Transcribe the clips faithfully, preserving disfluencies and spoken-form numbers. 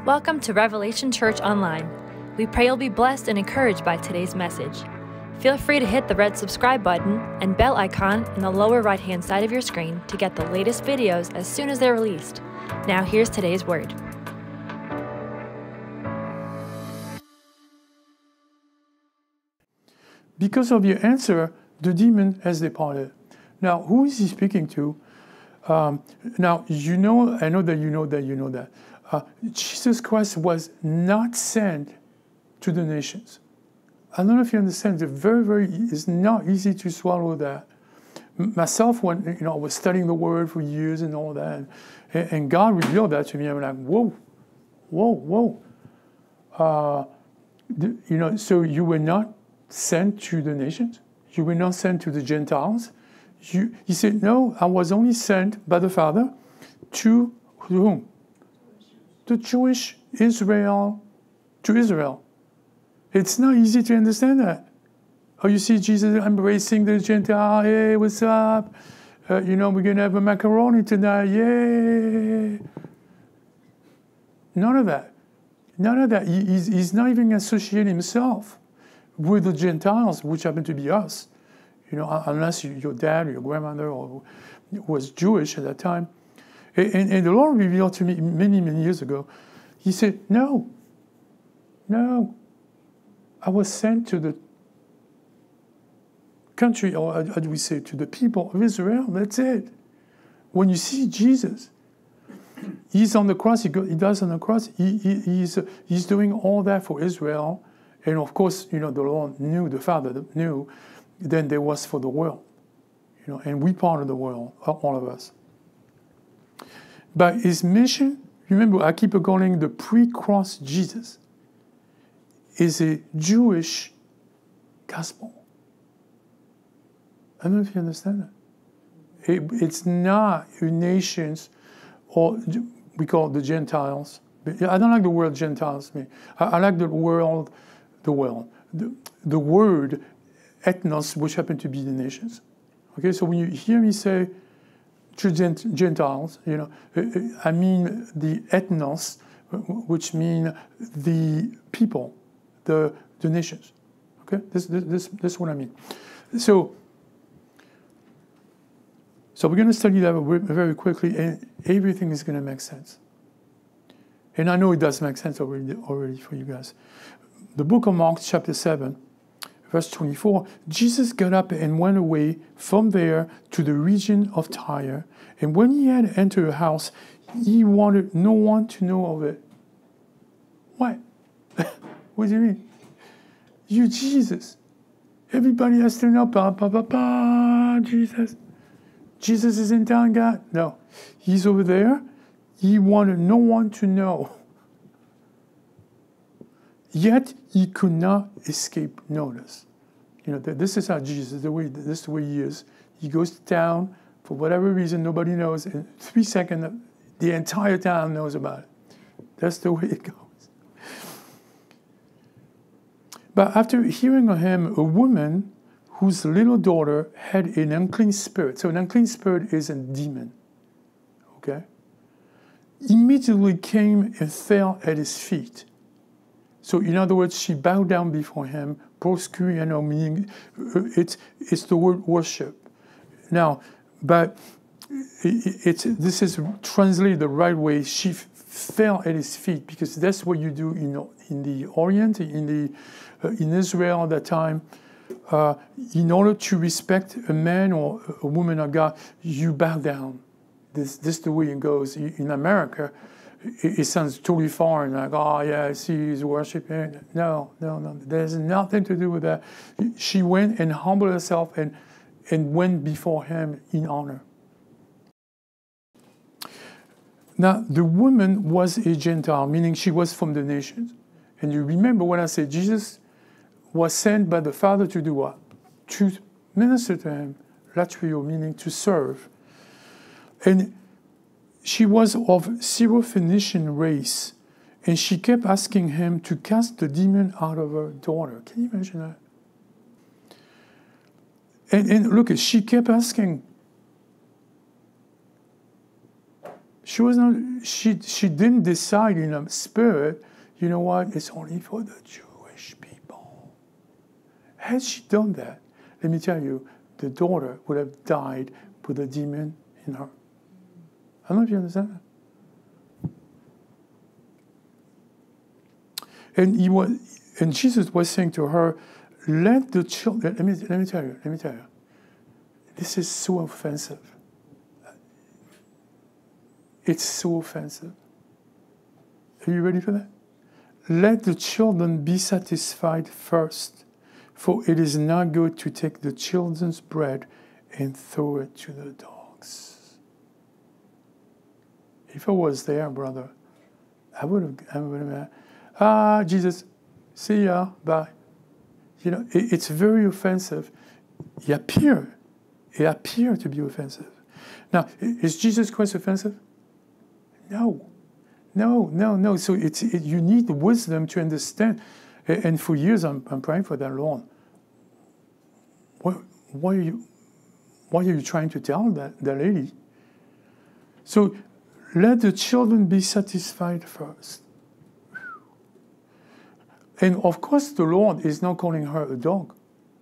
Welcome to Revelation Church Online. We pray you'll be blessed and encouraged by today's message. Feel free to hit the red subscribe button and bell icon in the lower right-hand side of your screen to get the latest videos as soon as they're released. Now here's today's word. Because of your answer, the demon has departed. Now, who is he speaking to? Um, now, you know, I know that you know that you know that. Uh, Jesus Christ was not sent to the nations. I don't know if you understand. It's very, very, it's not easy to swallow that. Myself, when you know, I was studying the Word for years and all that, and, and God revealed that to me. I'm like, whoa, whoa, whoa. Uh, the, you know, so you were not sent to the nations. You were not sent to the Gentiles. You, he said, no, I was only sent by the Father to whom? To Jewish Israel, to Israel. It's not easy to understand that. Oh, you see Jesus embracing the Gentile. Hey, what's up? Uh, you know, we're going to have a macaroni tonight. Yay! None of that. None of that. He, he's, he's not even associating himself with the Gentiles, which happen to be us. You know, unless you, your dad or your grandmother or was Jewish at that time. And, and the Lord revealed to me many, many years ago, he said, no, no, I was sent to the country, or how do we say, to the people of Israel, that's it. When you see Jesus, he's on the cross, he, go, he does on the cross, he, he, he's, uh, he's doing all that for Israel. And of course, you know, the Lord knew, the Father knew, then there was for the world. You know, and we part of the world, all of us. But his mission, remember, I keep calling the pre-cross Jesus, is a Jewish gospel. I don't know if you understand that. It, it's not a nations, or we call it the Gentiles. I don't like the word Gentiles. I, I like the word, the world, the, the word ethnos, which happen to be the nations. Okay, so when you hear me say to Gentiles, you know, I mean the ethnos, which mean the people, the the nations. Okay, this this this, this is what I mean. So, so we're going to study that very quickly, and everything is going to make sense. And I know it does make sense already already for you guys. The book of Mark, chapter seven. Verse twenty-four, Jesus got up and went away from there to the region of Tyre. And when he had entered a house, he wanted no one to know of it. What? What do you mean? You, Jesus. Everybody has to know. Ba, ba, ba, ba, Jesus. Jesus is in town, God? No. He's over there. He wanted no one to know. Yet he could not escape notice. You know, this is how Jesus, the way this is the way he is. He goes to town for whatever reason, nobody knows. In three seconds, the entire town knows about it. That's the way it goes. But after hearing of him, a woman whose little daughter had an unclean spirit. So an unclean spirit is a demon. Okay? Immediately came and fell at his feet. So, in other words, she bowed down before him. Proskuriano, meaning it's it's the word worship. Now, but it's this is translated the right way. She f- fell at his feet because that's what you do in in the Orient, in the uh, in Israel at that time. Uh, in order to respect a man or a woman of God, you bow down. This this is the way it goes in America. It sounds totally foreign, like, oh, yeah, I see he's worshiping. No, no, no. There's nothing to do with that. She went and humbled herself and, and went before him in honor. Now, the woman was a Gentile, meaning she was from the nations. And you remember when I said Jesus was sent by the Father to do what? To minister to him, latrio, meaning to serve. And she was of Syrophoenician race, and she kept asking him to cast the demon out of her daughter. Can you imagine that? And, and look, she kept asking. She was not. She she didn't decide in her spirit. You know what? It's only for the Jewish people. Had she done that, let me tell you, the daughter would have died with a demon in her. I don't know if you understand that. And he was, and Jesus was saying to her, "Let the children." Let me let me tell you. Let me tell you. This is so offensive. It's so offensive. Are you ready for that? Let the children be satisfied first, for it is not good to take the children's bread and throw it to the dogs. If I was there, brother, I would have, I would have, ah, Jesus, see ya, bye. You know, it, it's very offensive. It appears, it appears to be offensive. Now, is Jesus Christ offensive? No, no, no, no. So it's it, you need wisdom to understand. And for years, I'm, I'm praying for that, Lord. What, what are you, what are you trying to tell that, that lady? So let the children be satisfied first. And of course, the Lord is not calling her a dog.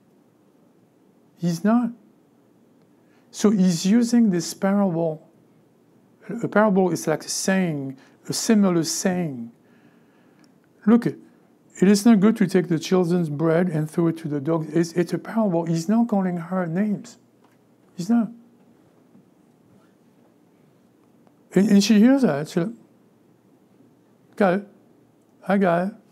He's not. So he's using this parable. A parable is like a saying, a similar saying. Look, it is not good to take the children's bread and throw it to the dogs. It's, it's a parable. He's not calling her names. He's not. And, and she hears that. She's like, got it. I got it.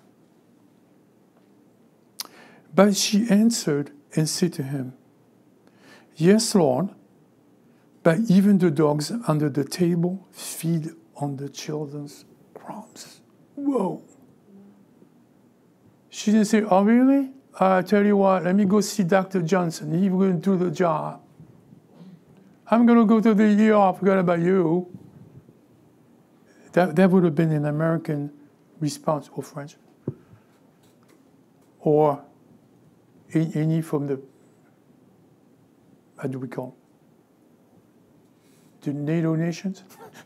But she answered and said to him, "Yes, Lord, but even the dogs under the table feed on the children's crumbs." Whoa. She didn't say, "Oh, really? I tell you what, let me go see Doctor Johnson. He's going to do the job. I'm going to go to the E R, forget about you." That, that would have been an American response, or French. Or any from the, how do we call it? The NATO nations?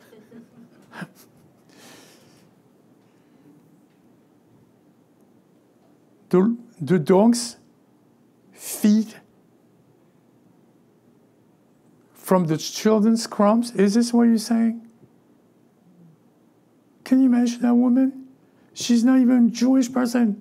the, the dogs feed from the children's crumbs? Is this what you're saying? Can you imagine that woman? She's not even a Jewish person.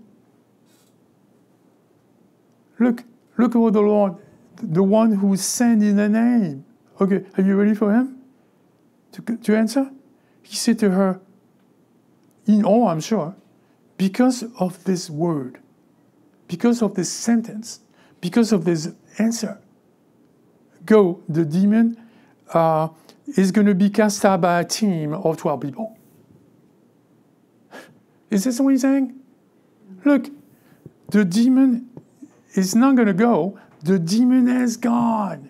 Look, look at the Lord, the one who sent in the name. Okay, are you ready for him to, to answer? He said to her, in awe, I'm sure, because of this word, because of this sentence, because of this answer, go, the demon uh, is going to be cast out by a team of twelve people. Is this what he's saying? Look, the demon is not going to go. The demon has gone.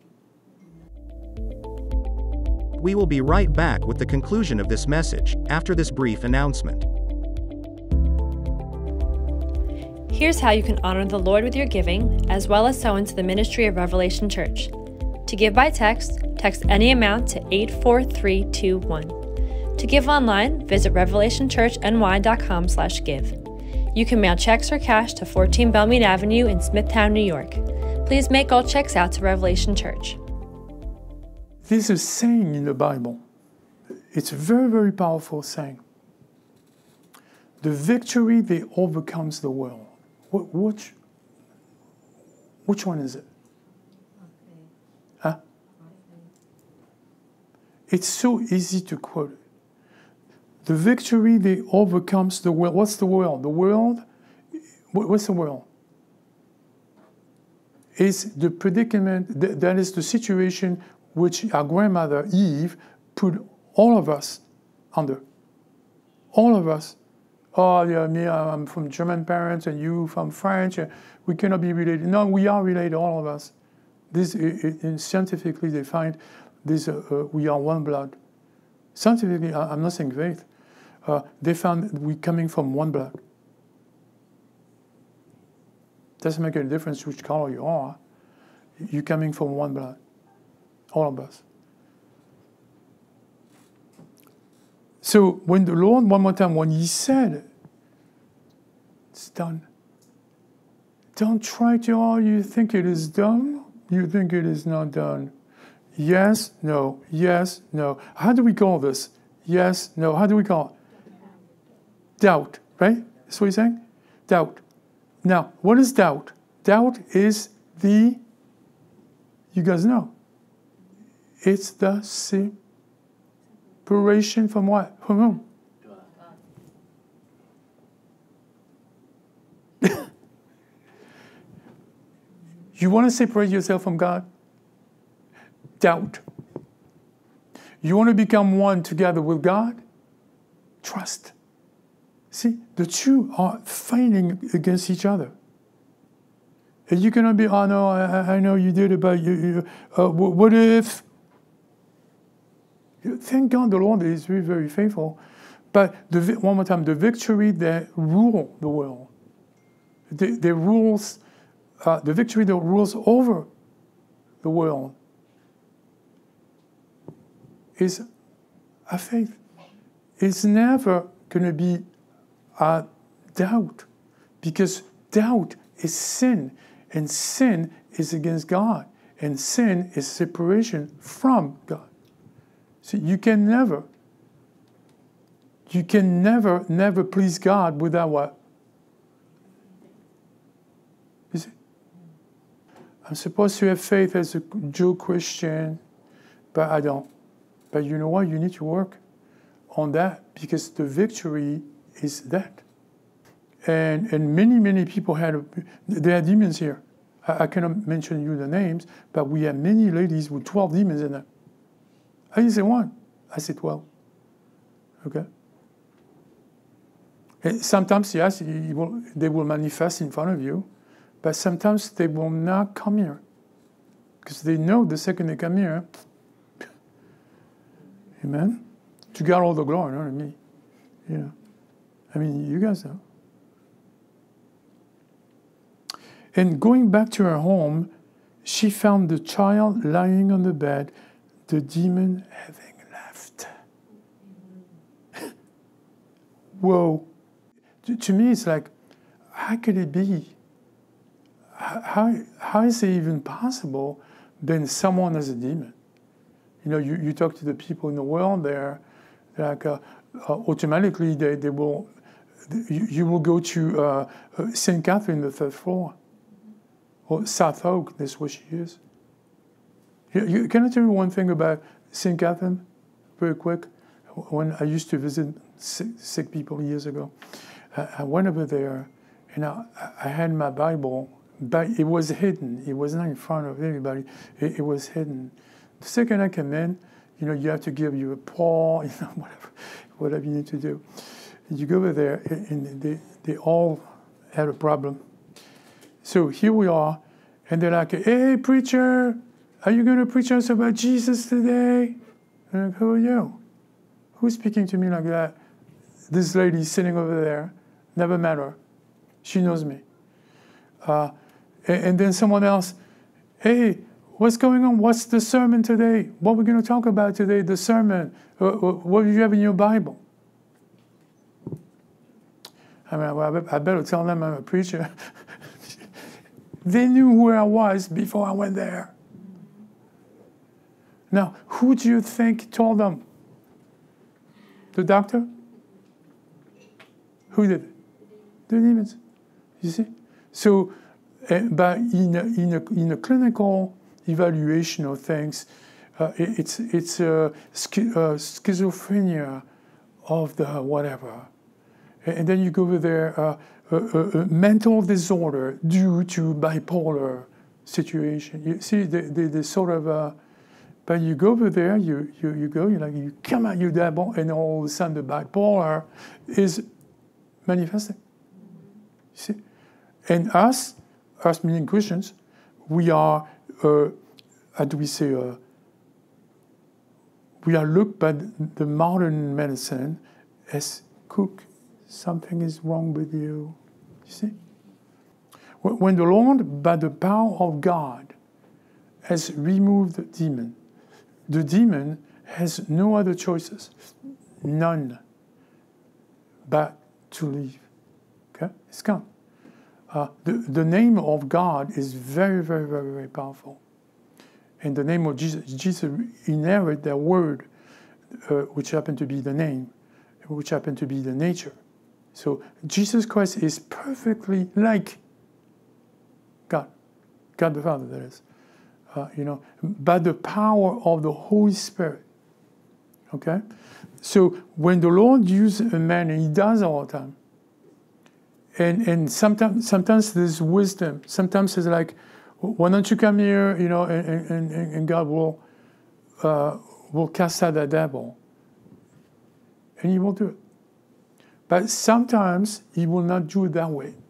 We will be right back with the conclusion of this message after this brief announcement. Here's how you can honor the Lord with your giving, as well as sow into the ministry of Revelation Church. To give by text, text any amount to eight four three two one. To give online, visit revelation church n y dot com slash give. You can mail checks or cash to fourteen Belmead Avenue in Smithtown, New York. Please make all checks out to Revelation Church. There's a saying in the Bible. It's a very, very powerful saying. The victory that overcomes the world. Wh- which, which one is it? Huh? It's so easy to quote it. The victory that overcomes the world. What's the world? The world, what's the world? It's the predicament, that is the situation which our grandmother Eve put all of us under. All of us. Oh, yeah, me, I'm from German parents, and you from French. We cannot be related. No, we are related, all of us. This is scientifically defined. This, uh, uh, we are one blood. Scientifically, I'm not saying faith. Uh, they found we're coming from one blood. Doesn't make any difference which color you are. You're coming from one blood. All of us. So when the Lord, one more time, when he said, it's done. Don't try to, oh, you think it is done? You think it is not done. Yes, no, yes, no. How do we call this? Yes, no. How do we call it? Doubt, right? That's what he's saying? Doubt. Now, what is doubt? Doubt is the, you guys know, it's the separation from what? From whom? You want to separate yourself from God? Doubt. You want to become one together with God? Trust. See, the two are fighting against each other. And you cannot be, oh no, I, I know you did it, but you, you, uh, what if? Thank God the Lord is very, very faithful. But the, one more time, the victory that rule the world, the, the rules, uh, the victory that rules over the world is a faith. It's never going to be a doubt, because doubt is sin, and sin is against God, and sin is separation from God. So you can never, you can never, never please God without what? You see? I'm supposed to have faith as a Jew Christian, but I don't. But you know what? You need to work on that, because the victory is that. And and many, many people had, they had demons here. I, I cannot mention you the names, but we had many ladies with twelve demons in them. I didn't say one. I said twelve. Okay? And sometimes, yes, you will, they will manifest in front of you, but sometimes they will not come here, because they know the second they come here, amen? To God all the glory, not me. You know. I mean, you guys know. And going back to her home, she found the child lying on the bed, the demon having left. Whoa. To, to me, it's like, how could it be? How, how is it even possible that someone has a demon? You know, you, you talk to the people in the world there, like uh, uh, automatically they, they will, you, you will go to uh, uh, Saint Catherine, the third floor, or South Oak, that's where she is. You, you, can I tell you one thing about Saint Catherine, very quick? When I used to visit sick, sick people years ago, I, I went over there, and I, I had my Bible, but it was hidden. It was not in front of everybody. It, it was hidden. The second I came in, you know, you have to give you a paw, you know, whatever, whatever you need to do. And you go over there, and they, they all had a problem. So here we are, and they're like, hey, preacher, are you going to preach us about Jesus today? I'm like, who are you? Who's speaking to me like that? This lady sitting over there, never met her. She knows me. Uh, and, and then someone else, hey, what's going on? What's the sermon today? What we're going to talk about today, the sermon. What do you have in your Bible? I mean, well, I better tell them I'm a preacher. They knew who I was before I went there. Now, who do you think told them? The doctor? Who did it? The demons. You see? So, uh, but in a, in, a, in a clinical evaluation of things, uh, it, it's, it's a schi- uh, schizophrenia of the whatever. And then you go over there, uh, a, a, a mental disorder due to bipolar situation. You see, the, the, the sort of, uh, but you go over there, you, you, you go, you like, you come out, you dabble, and all of a sudden the bipolar is manifesting. You see? And us, us meaning Christians, we are, uh, how do we say, uh, we are looked by the modern medicine as cook. Something is wrong with you. You see? When the Lord, by the power of God, has removed the demon, the demon has no other choices. none but to leave. Okay? It's gone. Uh, the, the name of God is very, very, very, very powerful. And the name of Jesus, Jesus inherited that word, uh, which happened to be the name, which happened to be the nature. So Jesus Christ is perfectly like God, God the Father, that is. Uh, you know, by the power of the Holy Spirit. Okay? So when the Lord uses a man, and he does all the time, and and sometimes sometimes there's wisdom. Sometimes it's like, why don't you come here, you know, and, and, and God will uh, will cast out that devil. And he will do it. But sometimes he will not do it that way.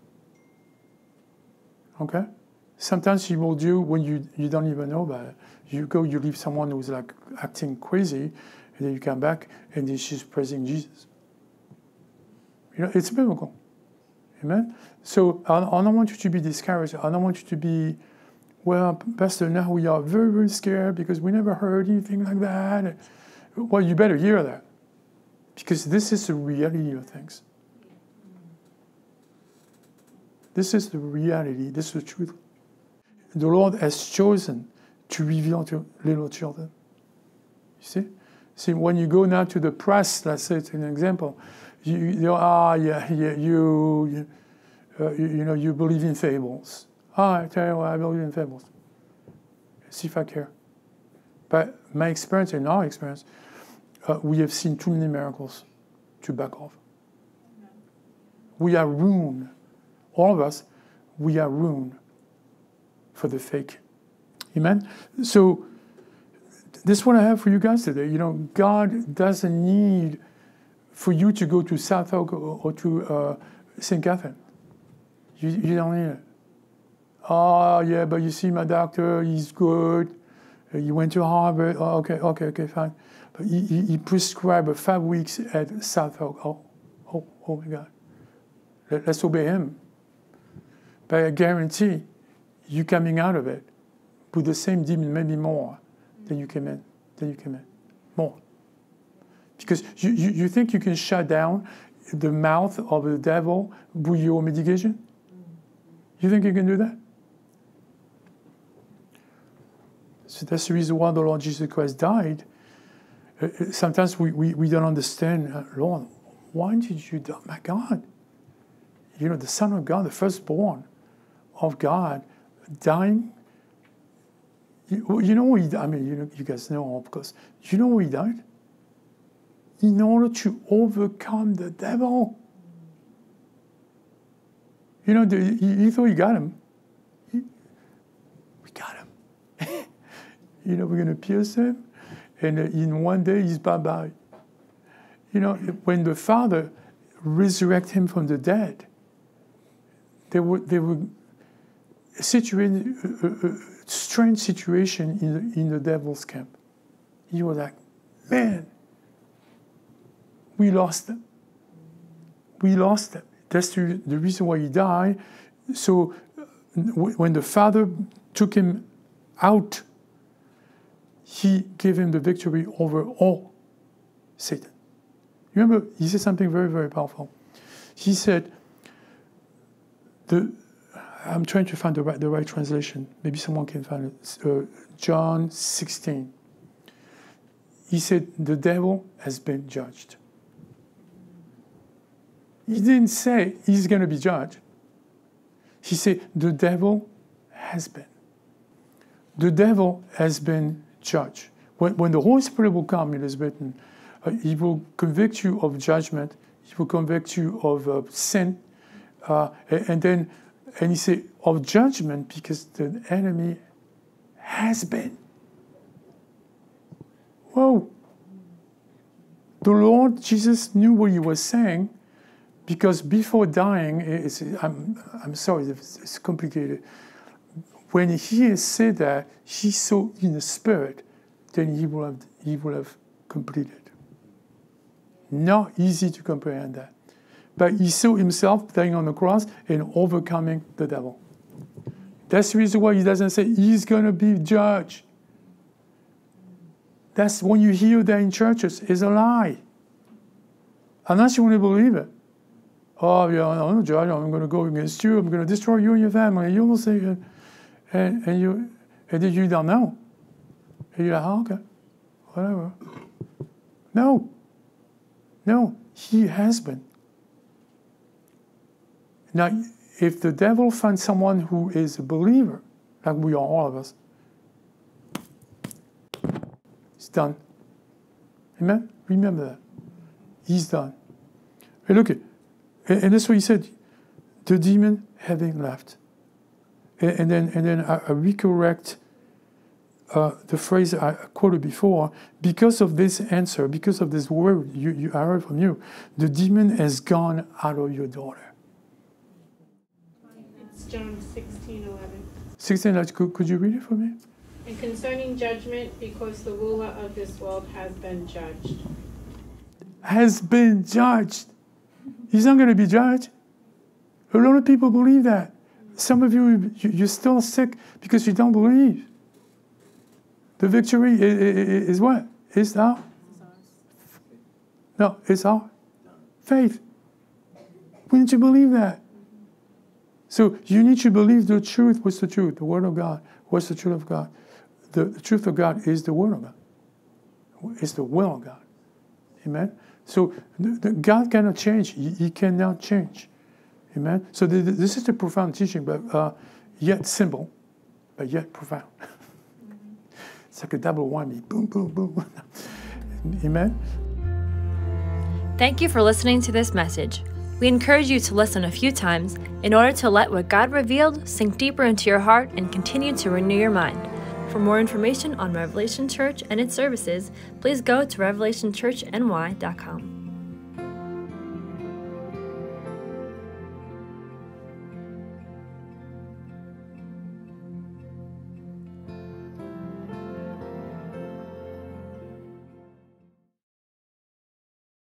Okay? Sometimes he will do when you, you don't even know about it. You go, you leave someone who's like acting crazy, and then you come back, and then she's praising Jesus. You know, it's biblical. Amen? So I, I don't want you to be discouraged. I don't want you to be, well, Pastor, now we are very, very scared because we never heard anything like that. Well, you better hear that. Because this is the reality of things. This is the reality. This is the truth. The Lord has chosen to reveal to little children. You see? See, when you go now to the press, let's say it's an example, you, you know, ah, yeah, yeah, you, you, uh, you, you know, you believe in fables. Ah, I tell you what, I believe in fables. See if I care. But my experience and our experience, uh, we have seen too many miracles to back off. We are ruined. All of us, we are ruined for the fake. Amen? So, this is what I have for you guys today. You know, God doesn't need for you to go to South Oak or, or to uh, Saint Catherine. You, you don't need it. Oh, yeah, but you see my doctor, he's good. You went to Harvard. Oh, okay, okay, okay, fine. But he, he, he prescribed five weeks at South Oak. Oh, oh, oh my God. Let, let's obey him. But I guarantee you coming out of it with the same demon, maybe more than you came in. Than you came in. More. Because you, you, you think you can shut down the mouth of the devil with your medication? You think you can do that? So that's the reason why the Lord Jesus Christ died. Uh, sometimes we, we, we don't understand, uh, Lord, why did you die? My God. You know, the Son of God, the firstborn of God, dying. You, you know what he died? I mean, you, know, you guys know, of course. You know why he died? In order to overcome the devil. You know, the, he, he thought he got him. He, we got him. You know, we're going to pierce him, and in one day he's bye-bye. You know, when the Father resurrected him from the dead, they were they were situated a, a, a strange situation in the, in the devil's camp. He was like, man, we lost them. We lost them. That's the, the reason why he died. So when the Father took him out, he gave him the victory over all Satan. You remember, he said something very, very powerful. He said, the, I'm trying to find the right, the right translation. Maybe someone can find it. Uh, John sixteen. He said, the devil has been judged. He didn't say he's going to be judged. He said, the devil has been. The devil has been judged. When, when the Holy Spirit will come, it is written, uh, he will convict you of judgment. He will convict you of uh, sin. Uh, and, and then, and he said, of judgment, because the enemy has been. Whoa. The Lord Jesus knew what he was saying, because before dying, it's, I'm, I'm sorry, it's, it's complicated. When he said that, he saw in the spirit, then he will have, he will have completed. Not easy to comprehend that. But he saw himself dying on the cross and overcoming the devil. That's the reason why he doesn't say he's going to be judged. That's when you hear that in churches, it's a lie. Unless you want to believe it. Oh, yeah, I'm a judge. I'm going to go against you. I'm going to destroy you and your family. You will say it. And, and, you, and then you don't know. And you're like, oh, okay, whatever. No. No, he has been. Now, if the devil finds someone who is a believer, like we are, all of us, it's done. Amen? Remember that. He's done. And look, and that's what he said, the demon having left. And then, and then I, I recorrect uh, the phrase I quoted before. Because of this answer, because of this word you, you, I heard from you, the demon has gone out of your daughter. It's John sixteen eleven. sixteen, could, could you read it for me? And concerning judgment, because the ruler of this world has been judged. Has been judged. He's not going to be judged. A lot of people believe that. Some of you, you're still sick because you don't believe. The victory is, is what? Is our? No, it's our faith. We need to believe that. So you need to believe the truth. What's the truth? The Word of God. What's the truth of God? The, the truth of God is the Word of God. It's the will of God. Amen? So the, the God cannot change. He, he cannot change. Amen? So the, the, this is the profound teaching, but uh, yet simple, but yet profound. It's like a double whammy. Boom, boom, boom. Amen? Thank you for listening to this message. We encourage you to listen a few times in order to let what God revealed sink deeper into your heart and continue to renew your mind. For more information on Revelation Church and its services, please go to revelation church n y dot com.